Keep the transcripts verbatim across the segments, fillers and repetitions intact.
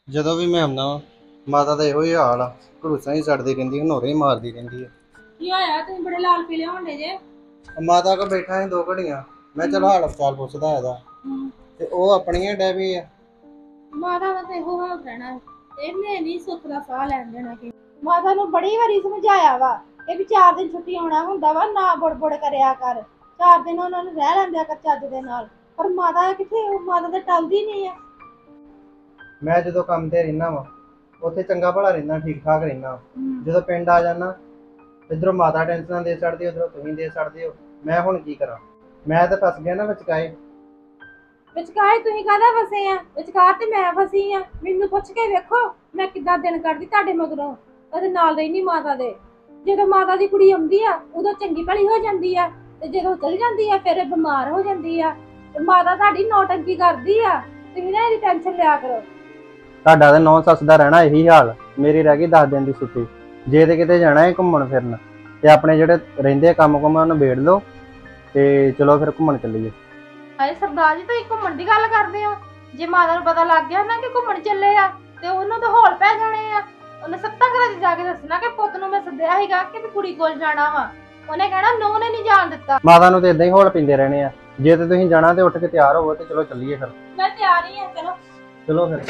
ਜਦੋਂ ਵੀ ਮੈਂ ਆਉਂਦਾ ਵਾਂ ਮਾਤਾ ਦਾ ਇਹੋ ਹੀ ਹਾਲ ਆ। ਘੜੂਸਾਂ ਹੀ ਛੱਡਦੀ ਰਹਿੰਦੀ, ਹਨੋਰੇ ਹੀ ਮਾਰਦੀ ਰਹਿੰਦੀ ਹੈ। ਕੀ ਹੋਇਆ? ਤੁਸੀਂ ਬੜੇ ਲਾਲ ਪੀਲੇ ਹੋਣੇ ਜੇ। ਮਾਤਾ ਕੋ ਬੈਠਾ ਸੀ ਦੋ ਘੜੀਆਂ, ਮੈਂ ਚਲ ਹਾਲ ਚਾਲ ਪੁੱਛਦਾ ਇਹਦਾ, ਤੇ ਉਹ ਆਪਣੀਆਂ ਡੈ ਪਈ ਆ। ਮਾਤਾ ਦਾ ਤੇ ਇਹੋ ਹਾਲ ਰਹਿਣਾ, ਇਹਨੇ ਨਹੀਂ ਸੁੱਖ ਦਾ ਸਾਹ ਲੈਣ ਦੇਣਾ। ਕਿ ਮਾਤਾ ਨੂੰ ਬੜੀ ਵਾਰੀ ਸਮਝਾਇਆ ਵਾ ਇਹ ਵੀ ਚਾਰ ਦਿਨ ਛੁੱਟੀ ਆਉਣਾ ਹੁੰਦਾ ਵਾ, ਨਾ ਬੁੜ ਬੁੜ ਕਰਿਆ ਕਰ, ਚਾਰ ਦਿਨ ਉਹਨਾਂ ਨੂੰ ਰਹਿ ਲੈਂਦਿਆ ਕਰ ਚੱਜ ਦੇ ਨਾਲ। ਪਰ ਮਾਤਾ ਕਿੱਥੇ, ਮਾਤਾ ਤਾਂ ਟਲਦੀ ਨਹੀਂ ਆ। ਮੈਂ ਜਦੋਂ ਕੰਮ ਤੇ ਰਹਿਣਾ ਵਾ ਉੱਥੇ ਚੰਗਾ ਭਲਾ ਰਹਿਣਾ, ਠੀਕ ਠਾਕ ਰਹਿਣਾ। ਜਦੋਂ ਪਿੰਡ ਆ ਜਾਣਾ ਇਧਰੋਂ ਮਾਤਾ ਟੈਨਸ਼ਨਾਂ ਦੇ ਛੱਡਦੀ, ਉਧਰੋਂ ਤੁਸੀਂ ਦੇ ਛੱਡਦੇ ਹੋ। ਮੈਂ ਹੁਣ ਕੀ ਕਰਾਂ? ਮੈਂ ਤਾਂ ਫਸ ਗਿਆ ਨਾ ਵਿਚਕਾਏ। ਵਿਚਕਾਰ ਤੁਸੀਂ ਕਾਹਦਾ ਫਸੇ ਆ? ਵਿਚਕਾਰ ਤੇ ਮੈਂ ਫਸੀ ਆ। ਮੈਨੂੰ ਪੁੱਛ ਕੇ ਵੇਖੋ ਮੈਂ ਕਿੱਦਾਂ ਦਿਨ ਕੱਢਦੀ ਤੁਹਾਡੇ ਮਗਰੋਂ। ਉਹਦੇ ਨਾਲ ਰਹਿਣੀ ਮਾਤਾ ਦੇ। ਜਦੋਂ ਮਾਤਾ ਦੀ ਕੁੜੀ ਆਉਂਦੀ ਆ ਉਦੋਂ ਚੰਗੀ ਭਲੀ ਹੋ ਜਾਂਦੀ ਆ, ਤੇ ਜਦੋਂ ਚਲ ਜਾਂਦੀ ਆ ਫਿਰ ਬਿਮਾਰ ਹੋ ਜਾਂਦੀ ਆ। ਤੇ ਮਾਤਾ ਤੁਹਾਡੀ ਨੌਟੰਕੀ ਕਰਦੀ ਆ, ਤੁਸੀਂ ਨਾ ਇਹਦੀ ਟੈਨਸ਼ਨ ਲਿਆ ਕਰੋ। ਤੁਹਾਡਾ ਤੇ ਨੌ ਸੱਸ ਦਾ ਰਹਿਣਾ ਇਹੀ ਹਾਲ। ਮੇਰੀ ਰਹਿ ਗਈ ਦਸ ਦਿਨ ਦੀ ਛੁੱਟੀ, ਜੇ ਤੇ ਕਿਤੇ ਜਾਣਾ ਹੈ ਘੁੰਮਣ ਫਿਰਨ ਤੇ ਆਪਣੇ ਜਿਹੜੇ ਰਹਿੰਦੇ ਕੰਮ ਕੁਮ ਉਹਨੂੰ ਨਿਬੇੜ ਲਓ ਤੇ ਚਲੋ ਫਿਰ ਘੁੰਮਣ ਚੱਲੀਏ। ਹਾਏ ਸਰਦਾਰ ਜੀ, ਤੁਸੀਂ ਘੁੰਮਣ ਦੀ ਗੱਲ ਕਰਦੇ ਹੋ? ਜੇ ਮਾਤਾ ਨੂੰ ਪਤਾ ਲੱਗ ਗਿਆ ਨਾ ਕਿ ਘੁੰਮਣ ਚੱਲੇ ਆ ਤੇ ਉਹਨੂੰ ਤਾਂ ਹੌਲ ਪੈ ਜਾਣੇ ਆ। ਉਹਨੇ ਸੱਤਾਂ ਘਰਾਂ 'ਚ ਜਾ ਕੇ ਦੱਸਣਾ ਕਿ ਪੁੱਤ ਨੂੰ ਮੈਂ ਸੱਦਿਆ ਸੀਗਾ ਕਿ ਵੀ ਕੁੜੀ ਕੋਲ ਜਾਣਾ ਵਾ। ਉਹਨੇ ਕਹਿਣਾ ਨੋ ਨੇ ਨਹੀਂ ਜਾਣ ਦਿੱਤਾ। ਮਾਤਾ ਨੂੰ ਤੇ ਇਦਾਂ ਹੀ ਹੌਲ ਪਿੰਦੇ ਰਹਿਣੇ ਆ। ਜੇ ਤੇ ਤੁਸੀਂ ਜਾਣਾ ਤੇ ਉੱਠ ਕੇ ਤਿਆਰ ਹੋਵੋ ਤੇ ਚਲੋ ਚੱਲੀਏ ਫਿਰ। ਮੈਂ ਤਿਆਰ ਹੀ ਆ, ਚਲੋ ਚਲੋ ਫਿਰ।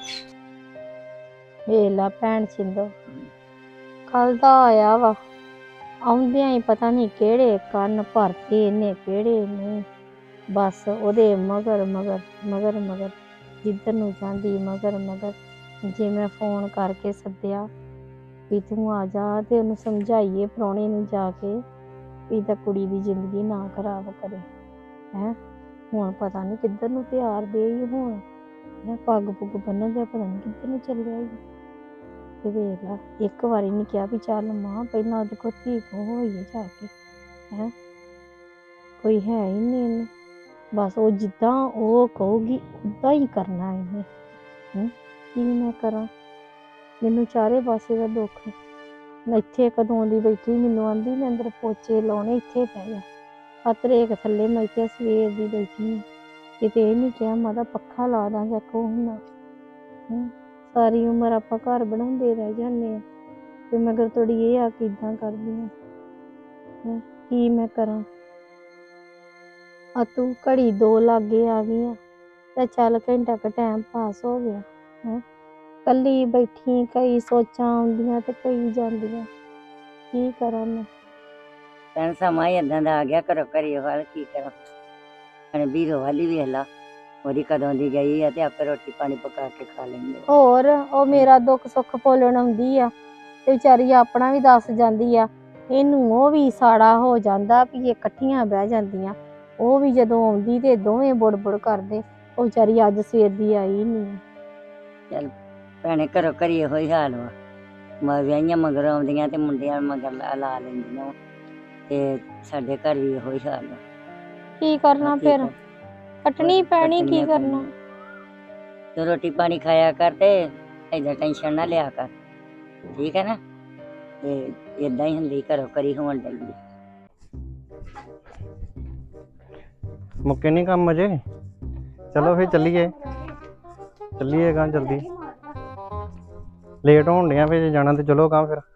ਵੇਲਾ ਭੈਣ ਸਿੰਦੋ ਕੱਲ ਦਾ ਆਇਆ ਵਾ, ਆਉਂਦਿਆਂ ਹੀ ਪਤਾ ਨਹੀਂ ਕਿਹੜੇ ਕੰਨ ਭਰਤੇ ਇਹਨੇ ਕਿਹੜੇ ਨਹੀਂ। ਬਸ ਉਹਦੇ ਮਗਰ ਮਗਰ ਮਗਰ ਮਗਰ ਜਿੱਧਰ ਨੂੰ ਜਾਂਦੀ ਮਗਰ ਮਗਰ। ਜੇ ਮੈਂ ਫੋਨ ਕਰਕੇ ਸੱਦਿਆ ਵੀ ਤੂੰ ਆ ਜਾ ਤੇ ਉਹਨੂੰ ਸਮਝਾਈਏ ਪ੍ਰਾਹੁਣੇ ਨੂੰ ਜਾ ਕੇ ਵੀ ਤਾਂ ਕੁੜੀ ਦੀ ਜ਼ਿੰਦਗੀ ਨਾ ਖਰਾਬ ਕਰੇ। ਹੈਂ ਹੁਣ ਪਤਾ ਨਹੀਂ ਕਿੱਧਰ ਨੂੰ ਤਿਆਰ ਦੇ ਹੀ ਹੁਣ। ਮੈਂ ਪੱਗ ਪੁੱਗ ਬੰਨ੍ਹਣ ਦਿਆ, ਪਤਾ ਨਹੀਂ ਕਿੱਧਰ ਨੂੰ ਚੱਲਿਆ ਹੀ। ਤੇ ਵੇਖ ਲਾ, ਇੱਕ ਵਾਰੀ ਨਹੀਂ ਕਿਹਾ ਵੀ ਚੱਲ ਮਾਂ ਪਹਿਲਾਂ ਉਹਦੇ ਕੋਲ ਧੀ ਕੋ ਹੋਈਏ ਜਾ ਕੇ। ਹੈਂ ਕੋਈ ਹੈ ਹੀ ਨਹੀਂ ਇਹਨੂੰ, ਬਸ ਉਹ ਜਿੱਦਾਂ ਉਹ ਕਹੂਗੀ ਉੱਦਾਂ ਹੀ ਕਰਨਾ ਇਹਨੇ। ਹੂੰ ਕੀ ਮੈਂ ਕਰਾਂ? ਮੈਨੂੰ ਚਾਰੇ ਪਾਸੇ ਦਾ ਦੁੱਖ। ਮੈਂ ਇੱਥੇ ਕਦੋਂ ਦੀ ਬੈਠੀ, ਮੈਨੂੰ ਆਂਦੀ ਮੈਂ ਅੰਦਰ ਪੋਚੇ ਲਾਉਣੇ, ਇੱਥੇ ਪੈ ਜਾ ਆ ਤਰੇਕ ਥੱਲੇ। ਮੈਂ ਇੱਥੇ ਸਵੇਰ ਦੀ ਬੈਠੀ, ਕਿਤੇ ਇਹ ਨਹੀਂ ਕਿਹਾ ਮਾਤਾ ਪੱਖਾ ਲਾ ਦਾਂ ਜਾਂ ਕੁਛ ਨਾ। ਹੂੰ ਸਾਰੀ ਉਮਰ ਆਪਾਂ ਘਰ ਬਣਾਉਂਦੇ ਰਹਿ ਜਾਂਦੇ ਆ ਤੇ ਮਗਰ ਥੋੜੀ ਇਹ ਆ ਕਿ ਇੱਦਾਂ ਕਰਦੀ ਆ। ਕੀ ਮੈਂ ਕਰਾਂ? ਆ ਤੂੰ ਘੜੀ ਦੋ ਲਾਗੇ ਆ ਗਈ ਆ ਤੇ ਚੱਲ ਘੰਟਾ ਕੁ ਟਾਈਮ ਪਾਸ ਹੋ ਗਿਆ। ਹੈਂ ਕੱਲੀ ਬੈਠੀ, ਕਈ ਸੋਚਾਂ ਆਉਂਦੀਆਂ ਤੇ ਕਈ ਜਾਂਦੀਆਂ। ਕੀ ਕਰਾਂ ਮੈਂ? ਭੈਣ ਸਮਾਂ ਹੀ ਏਦਾਂ ਦਾ ਆ ਗਿਆ, ਘਰੋਂ ਘਰੀ ਵਾਲ ਕੀ ਕਰਾਂ। ਹੁਣ ਵੀਰੋ ਵਾਲੀ ਵੇਖ ਲਾ, ਉਹਦੀ ਕਦੋਂ ਦੀ ਗਈ ਆ ਤੇ ਆਪੇ ਰੋਟੀ ਪਾਣੀ ਪਕਾ ਕੇ ਖਾ ਲੈਂਦੇ। ਹੋਰ ਉਹ ਮੇਰਾ ਦੁੱਖ ਸੁੱਖ ਭੁੱਲਣ ਆਉਂਦੀ ਆ ਤੇ ਵਿਚਾਰੀ ਆਪਣਾ ਵੀ ਦੱਸ ਜਾਂਦੀ ਆ। ਇਹਨੂੰ ਉਹ ਵੀ ਸਾੜਾ ਹੋ ਜਾਂਦਾ ਵੀ ਇਹ ਇਕੱਠੀਆਂ ਬਹਿ ਜਾਂਦੀਆਂ। ਉਹ ਵੀ ਜਦੋਂ ਆਉਂਦੀ ਤੇ ਦੋਵੇਂ ਬੁੜ ਬੁੜ ਕਰਦੇ। ਉਹ ਵਿਚਾਰੀ ਅੱਜ ਸਵੇਰ ਦੀ ਆਈ ਨਹੀਂ। ਚੱਲ ਭੈਣੇ ਘਰੋਂ ਘਰੀ ਇਹੋ ਹੀ ਹਾਲ ਵਾ। ਮ ਵਿਆਹੀਆਂ ਮਗਰ ਆਉਂਦੀਆਂ ਤੇ ਮੁੰਡਿਆਂ ਮਗਰ ਲਾ ਲਾ ਲੈਂਦੀਆਂ ਤੇ ਸਾਡੇ ਘਰ ਵੀ ਇਹੋ ਹੀ ਹਾਲ ਵਾ। ਕੀ ਕਰਨਾ ਫਿਰ? ਕੱਟਣੀ ਪੈਣੀ, ਕੀ ਕਰਨਾ? ਤੂੰ ਰੋਟੀ ਪਾਣੀ ਖਾਇਆ ਕਰ ਤੇ ਏਦਾਂ ਟੈਨਸ਼ਨ ਨਾ ਲਿਆ ਕਰ, ਠੀਕ ਹੈ ਨਾ? ਤੇ ਏਦਾਂ ਹੀ ਹੁੰਦੀ ਘਰੋਂ ਘਰੀ ਹੋਣ ਲੱਗੀ। ਮੁੱਕੇ ਨਹੀਂ ਕੰਮ ਅਜੇ? ਚਲੋ ਫਿਰ ਚੱਲੀਏ ਚੱਲੀਏ ਕਾਂ ਜਲਦੀ, ਲੇਟ ਹੋਣ ਡਿਆ ਫਿਰ ਜਾਣਾ ਤੇ ਚਲੋ ਕਾਂ ਫਿਰ।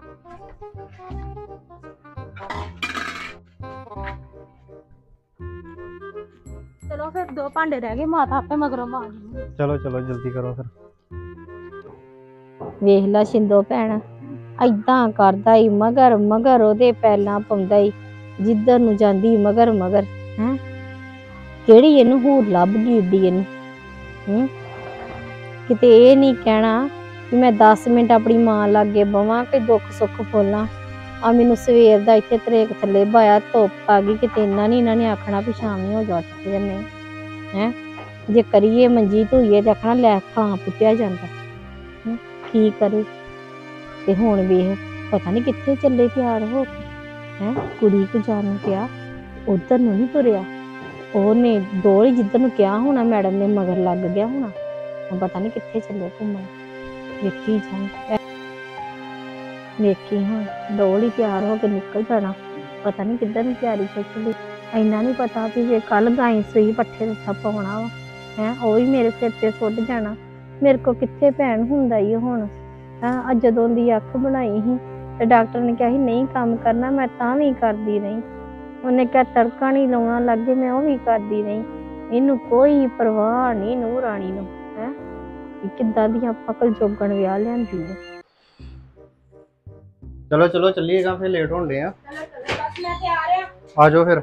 ਚਲੋ ਫਿਰ ਦੋ ਭਾਂਡੇ ਰਹਿ ਗਏ, ਮਾਤਾ ਆਪੇ ਮਗਰੋਂ ਮਾਰ ਲੂਗੀ। ਚਲੋ ਚਲੋ ਜਲਦੀ ਕਰੋ ਫਿਰ। ਵੇਖ ਲਾ ਸਿੰਦੋ ਭੈਣ ਏਦਾਂ ਕਰਦਾ ਈ, ਮਗਰ ਮਗਰ ਉਹਦੇ ਪੈਲਾਂ ਪਾਉਂਦਾ ਈ, ਜਿੱਧਰ ਨੂੰ ਜਾਂਦੀ ਮਗਰ ਮਗਰ। ਹੈਂ ਕਿਹੜੀ ਇਹਨੂੰ ਹੂਰ ਲੱਭ ਗਈ ਏਡੀ ਇਹਨੂੰ? ਹੂੰ ਕਿਤੇ ਇਹ ਨਹੀਂ ਕਹਿਣਾ ਵੀ ਮੈਂ ਦਸ ਮਿੰਟ ਆਪਣੀ ਮਾਂ ਲਾਗੇ ਬਵਾਂ ਕਿ ਦੁੱਖ ਸੁੱਖ ਫੋਲਾਂ। ਆ ਮੈਨੂੰ ਸਵੇਰ ਦਾ ਇੱਥੇ ਤਰੇਕ ਥੱਲੇ ਬਾਇਆ, ਧੁੱਪ ਆ ਗਈ, ਕਿਤੇ ਇੰਨਾ ਨਹੀਂ ਇਹਨਾਂ ਨੇ ਆਖਣਾ ਵੀ ਸ਼ਾਮੀ ਹੋ ਜਾ ਉੱਠ ਜੰਨੇ। ਹੈਂ ਜੇ ਕਰੀਏ ਮੰਜੀ ਧੋਈਏ ਤੇ ਆਖਣਾ ਲੈ ਥਾਂ ਪੁੱਟਿਆ ਜਾਂਦਾ। ਕੀ ਕਰੇ? ਤੇ ਹੁਣ ਵੇਖ ਪਤਾ ਨਹੀਂ ਕਿੱਥੇ ਚੱਲੇ ਤਿਆਰ ਹੋ ਕੇ। ਹੈਂ ਕੁੜੀ ਕੋ ਜਾਣ ਨੂੰ ਕਿਹਾ, ਉਧਰ ਨੂੰ ਨਹੀਂ ਤੁਰਿਆ। ਉਹਨੇ ਦੋਲੀ ਜਿੱਧਰ ਨੂੰ ਕਿਹਾ ਹੋਣਾ, ਮੈਡਮ ਨੇ ਮਗਰ ਲੱਗ ਗਿਆ ਹੋਣਾ। ਪਤਾ ਨਹੀਂ ਕਿੱਥੇ ਚੱਲੇ ਘੁੰਮਣ। ਵੇਖੀ ਜਾਣ ਵੇਖੀ ਹੁਣ ਦੋਲੀ ਤਿਆਰ ਹੋ ਕੇ ਨਿਕਲ ਜਾਣਾ, ਪਤਾ ਨਹੀਂ ਕਿੱਧਰ ਨੂੰ ਤਿਆਰੀ ਖਿੱਚ ਲਈ। ਇੰਨਾ ਨਹੀਂ ਪਤਾ ਵੀ ਜੇ ਕੱਲ ਗਾਈ ਸੂਈ ਪੱਠੇ ਦਾ ਪਾਉਣਾ ਵਾ, ਹੈਂ ਉਹ ਵੀ ਮੇਰੇ ਸਿਰ ਤੇ ਸੁੱਟ ਜਾਣਾ। ਮੇਰੇ ਕੋ ਕਿੱਥੇ ਭੈਣ ਹੁੰਦਾ ਹੀ ਹੁਣ। ਹਾਂ ਅੱਜ ਜਦੋਂ ਦੀ ਅੱਖ ਬਣਾਈ ਸੀ ਤੇ ਡਾਕਟਰ ਨੇ ਕਿਹਾ ਸੀ ਨਹੀਂ ਕੰਮ ਕਰਨਾ, ਮੈਂ ਤਾਂ ਵੀ ਕਰਦੀ ਰਹੀ। ਉਹਨੇ ਕਿਹਾ ਤੜਕਾ ਨਹੀਂ ਲਾਉਣਾ ਲੱਗੇ, ਮੈਂ ਉਹ ਵੀ ਕਰਦੀ ਰਹੀ। ਇਹਨੂੰ ਕੋਈ ਪਰਵਾਹ ਨਹੀਂ ਨੂੰਹ ਰਾਣੀ ਨੂੰ ਹੈ ਕਿੱਦਾਂ ਦੀ ਆਪਾਂ ਕੋਲ ਜੋਗਣ ਵਿਆਹ ਲਿਆਂਦੀ ਹੈ। ਚਲੋ ਚਲੋ ਚੱਲੀਏਗਾ, ਫਿਰ ਲੇਟ ਹੋਣ ਡੇ ਆ। ਚਲੋ ਚਲੋ ਬਸ ਮੈਂ ਤਿਆਰ ਆ। ਆ ਜਾਓ ਫਿਰ।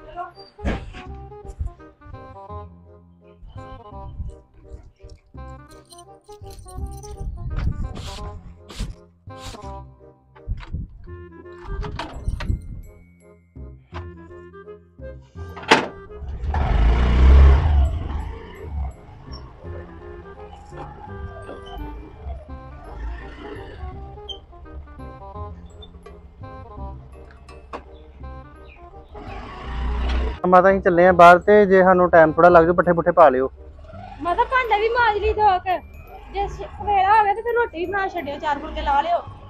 ਮਾਤਾ ਅਸੀਂ ਚੱਲੇ ਆ ਬਾਹਰ, ਤੇ ਜੇ ਸਾਨੂੰ ਟਾਈਮ ਥੋੜਾ ਲੱਗ ਜਾਊ ਪੱਠੇ ਪੁੱਠੇ ਪਾ ਲਿਓ। ਮੈਂ ਤਾਂ ਭਾਂਡੇ ਵੀ ਮਾਂਜ ਲਈ ਧੋ ਕੇ, ਜੇ ਵੇਲਾ ਹੋਵੇ ਤੇ ਫਿਰ ਰੋਟੀ ਵੀ ਬਣਾ ਛੱਡਿਓ, ਚਾਰ ਫੁਲਕੇ ਲਾ ਲਿਓ।